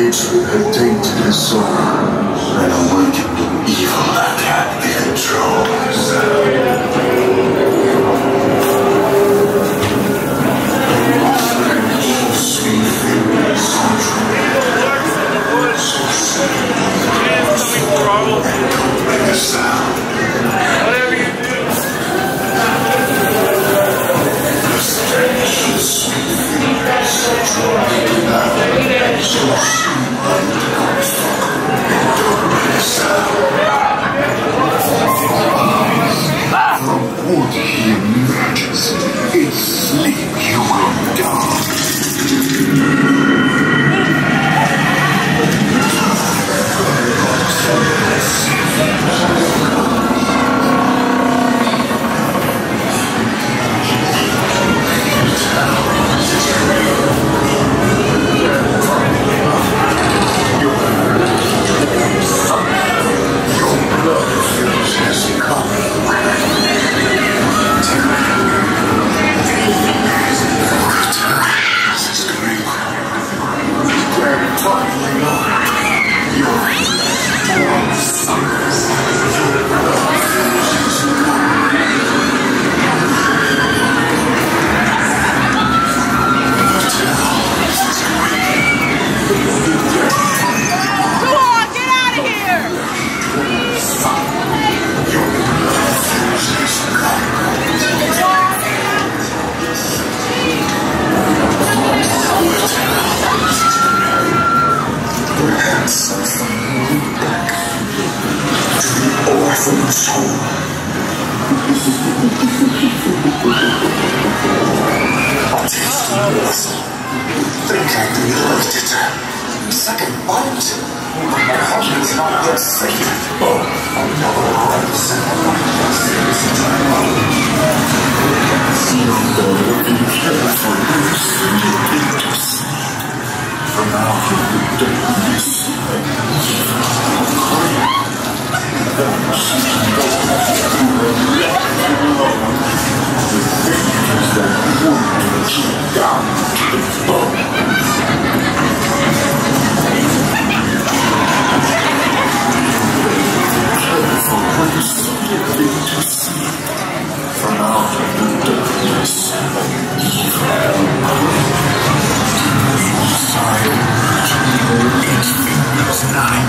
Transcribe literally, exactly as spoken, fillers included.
Hatred had tainted his soul and awakened evil that had been would he emerges, in sleep you will die. Orphan's home. A tasty morsel. Think I delighted. Second bite. My heart is not yet sated. Oh, another rice. Feel the living careful slipping to sleep. From out of the darkness and evil. The fingers that wound you down to the bone. Careful when you slipping to sleep from out of the darkness and evil. Inside, eight fingers, nine